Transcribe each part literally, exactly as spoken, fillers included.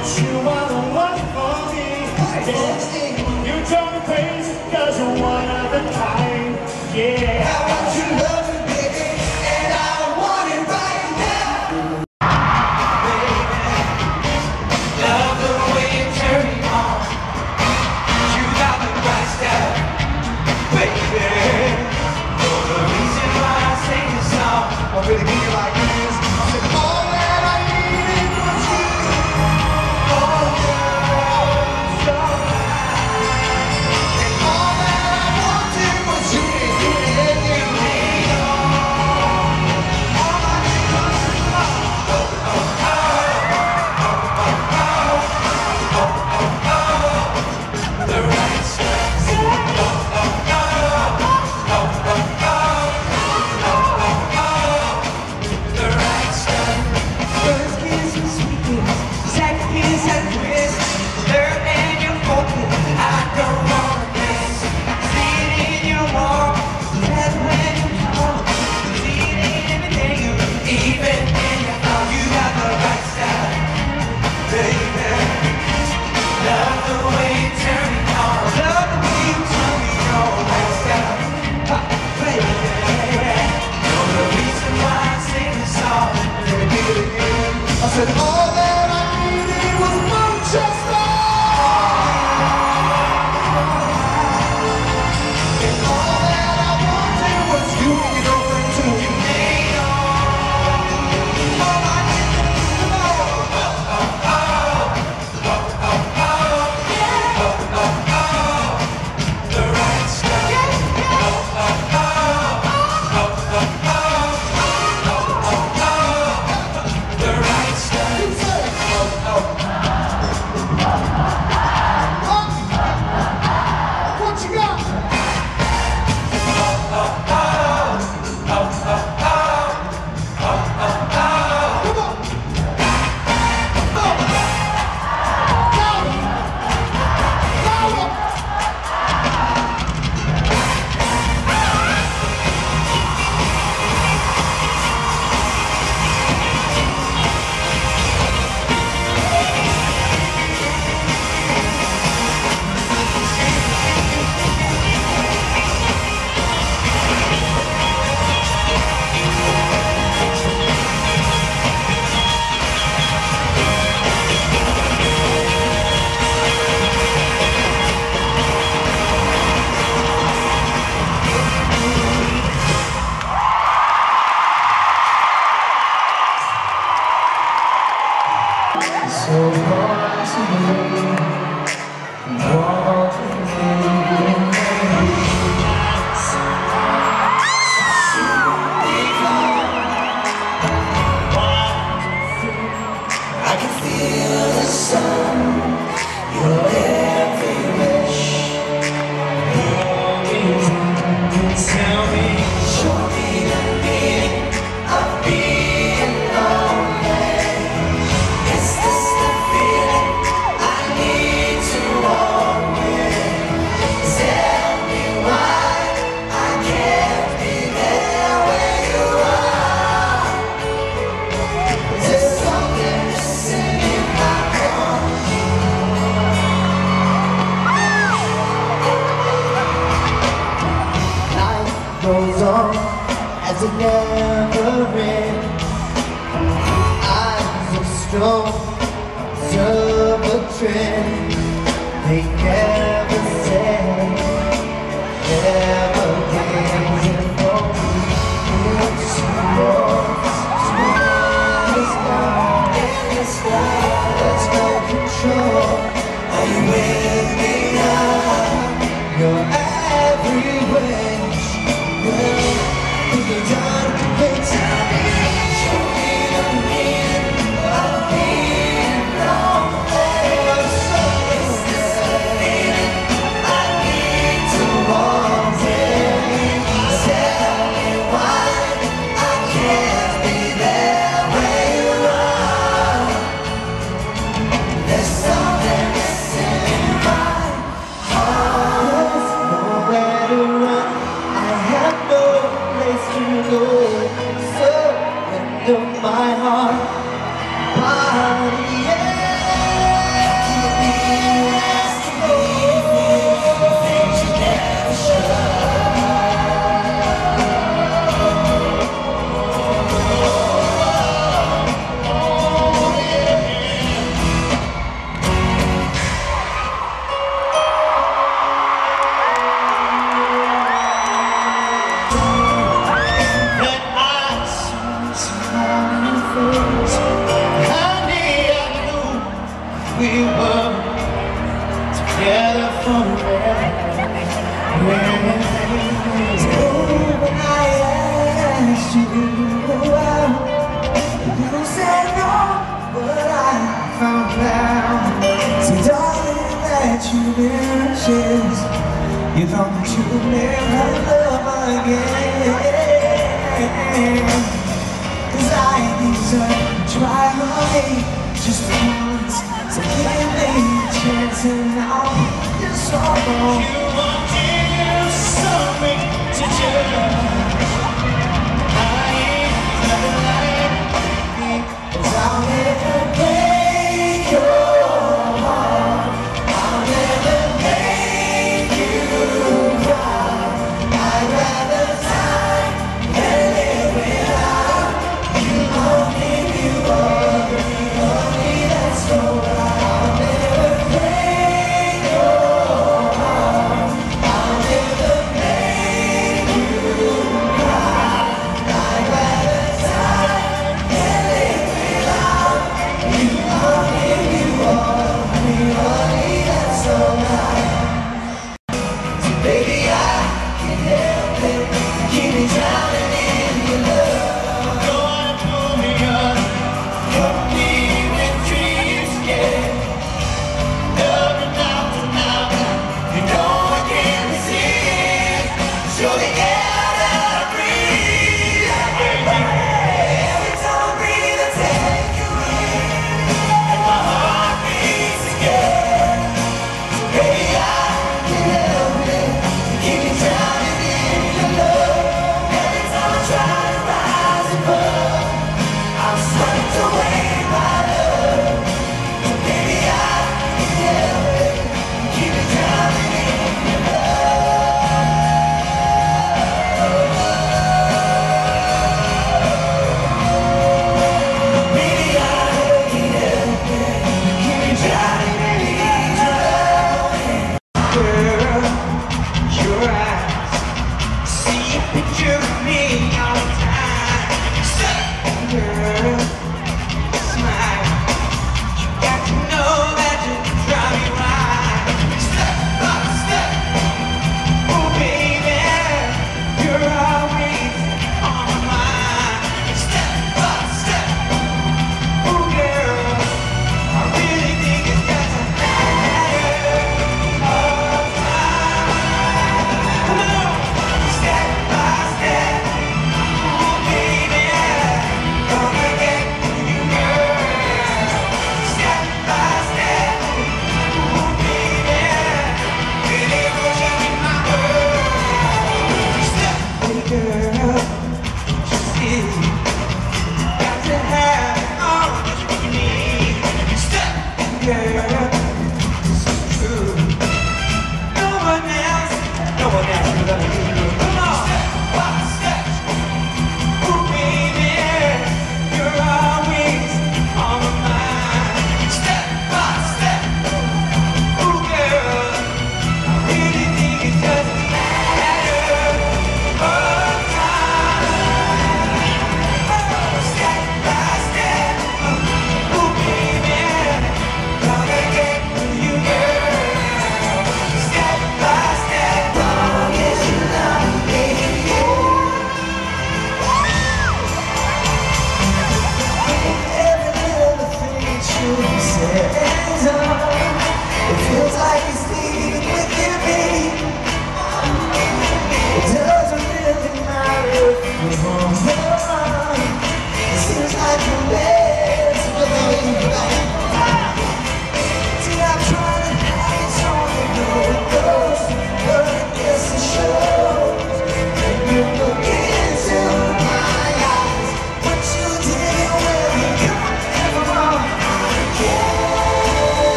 You are the one for me. Yeah. You drive me crazy cause you're one of a kind. Yeah. I want you love me, baby, and I want it right now. Baby, love the way you turn me on. You got me right style, baby. You're the reason why I sing this song. I'm gonna give you like this. I said all that I needed was you. Oh, girl, so and all that I wanted was you and you and you. All I did was love. Oh, oh, oh, oh, oh, oh, oh, oh, the right steps. Oh, oh, oh, oh, oh, oh, oh, the right steps. First kiss and sweet kiss, second kiss and twist, third and your fourth kiss. I don't wanna miss. See it in your walk, that's when you talk. See it in everything you do, even in your thought. You got the right style, baby. Love the way you turn me on. Love the way you turn me on. Right style, ha, baby. You're the reason why I sing this song. Let me dig it again. I said all that I needed was Manchester. And all that I wanted was you and your girlfriend too. You made all, all I did was love. Oh, oh, oh, oh, oh, oh, yeah. Oh, oh, oh, the right stuff. Yeah, yeah. Oh, oh, oh, oh, oh, oh, oh, oh, oh, the right stuff. You say, oh, oh. What you got? Oh, oh, oh, oh, oh, oh, oh, oh, oh. Come on. Oh. Louder. Louder. So far to me, walk with me. I can feel the sun, your every wish. Tell me, show me the meaning of being lonely. Is this the feeling I need to walk with? Tell me why I can't be there where you are. There's something missing in my heart. Life goes on as it never ends. Eyes of strong, observe a trend. They never say, never gave for me. It's yours, it's mine, and it's love. There's no control. Are you with me now? You're everywhere. Well, if you're done, then tell me. Show me the meaning of being lonely. Is this the feeling clown. See, darling, that you never changed. You thought that you would never love again. Cause I deserve to try again just once. So give me a chance and I'll make this all wrong. You won't give something to do. I ain't nothing like me. Cause I'll never break your heart. I'll never make you cry. I'd rather die than live without you. I'll give you ugly, ugly, that's so right. I'll never break your heart.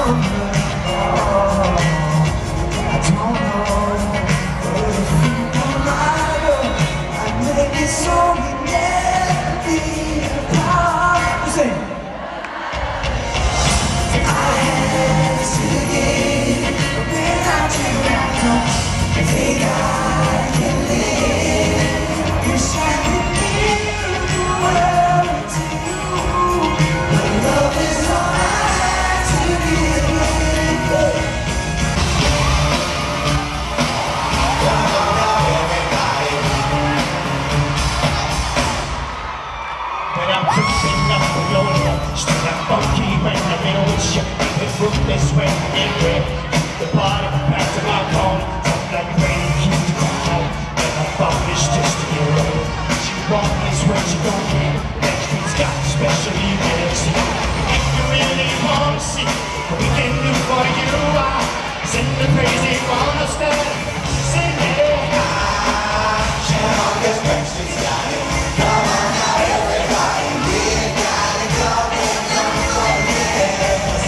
This way and where the body back to my corner, tough like rain, keep the control. And my phone is just a year old. She won't miss when she don't get. Backstreet's got special events. If you really wanna see what we can do for you, I send the crazy one stand. Sing it high. Shout out, cause Backstreet's got it. Come on now, everybody, we got it going on for years.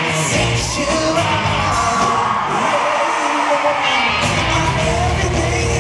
Everything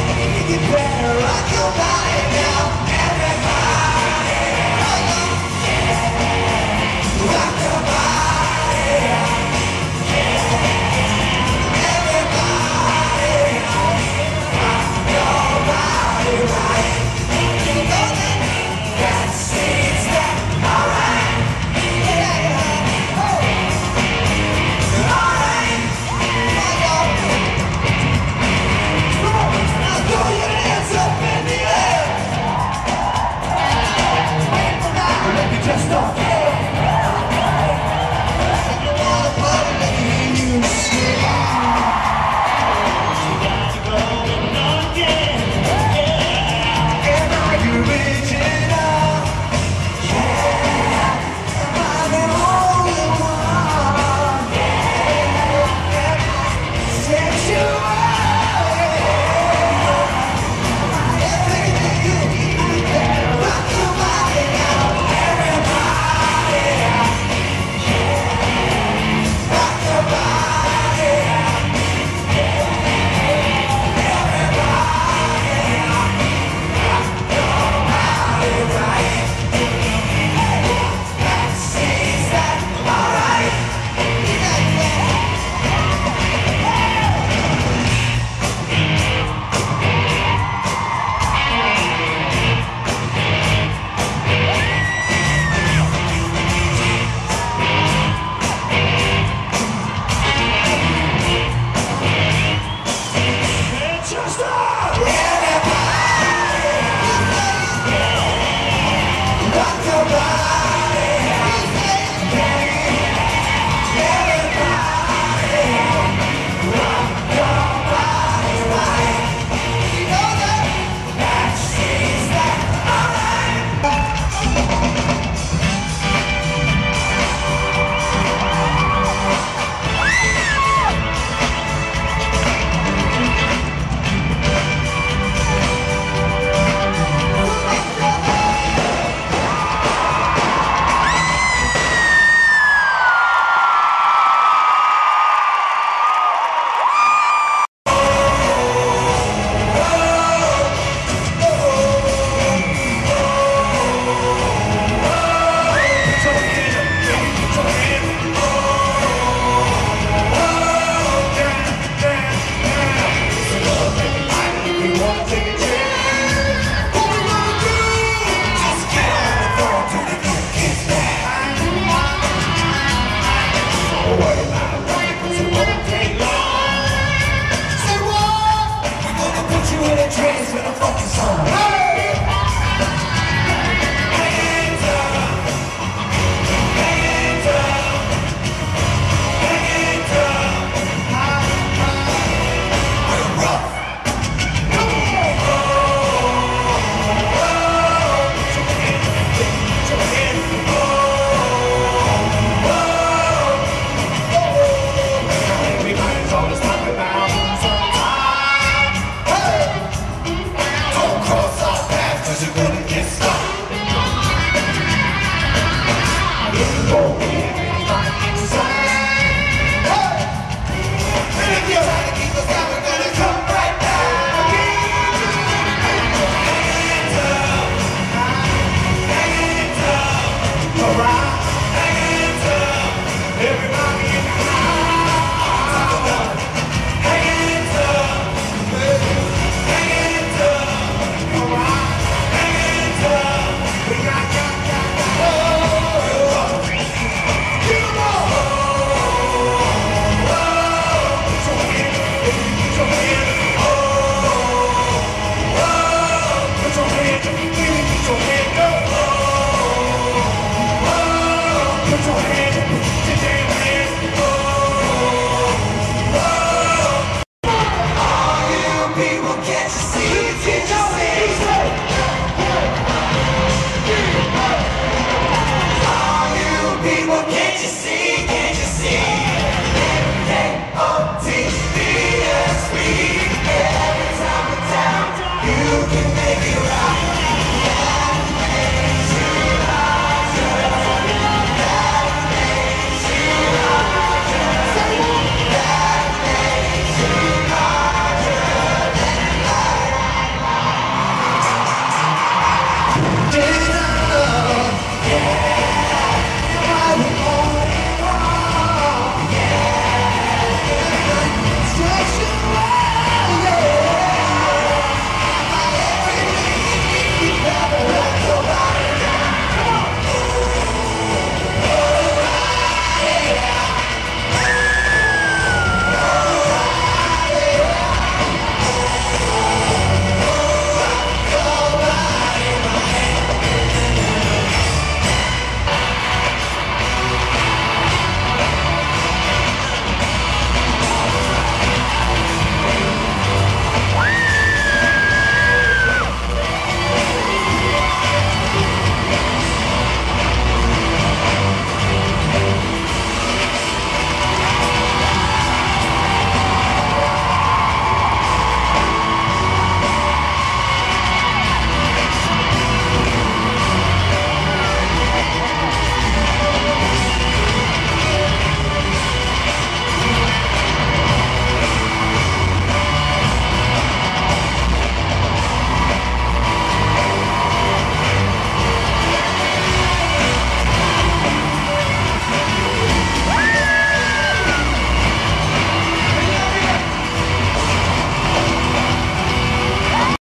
Boys.